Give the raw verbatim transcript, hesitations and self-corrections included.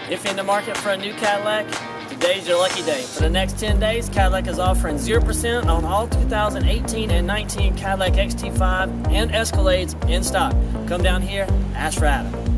If you're in the market for a new Cadillac, today's your lucky day. For the next ten days, Cadillac is offering zero percent on all two thousand eighteen and nineteen Cadillac X T five and Escalades in stock. Come down here, ask for Adam.